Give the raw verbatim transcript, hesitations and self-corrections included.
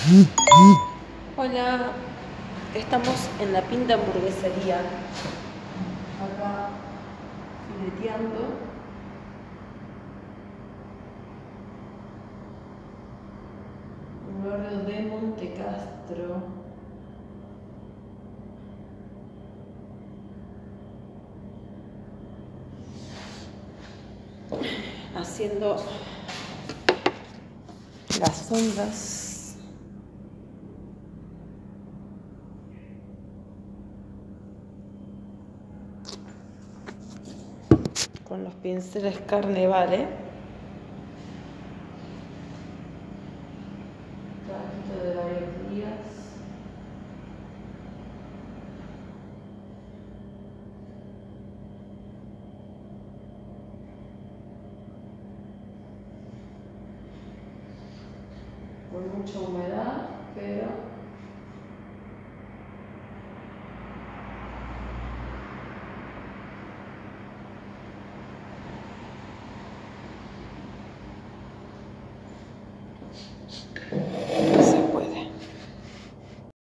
Hola, estamos en la Pinta Hamburguesería, acá fileteando. En el barrio de Montecastro. Haciendo las ondas. Con los pinceles Carnevale. Trabajito de varios días. Con mucha humedad, pero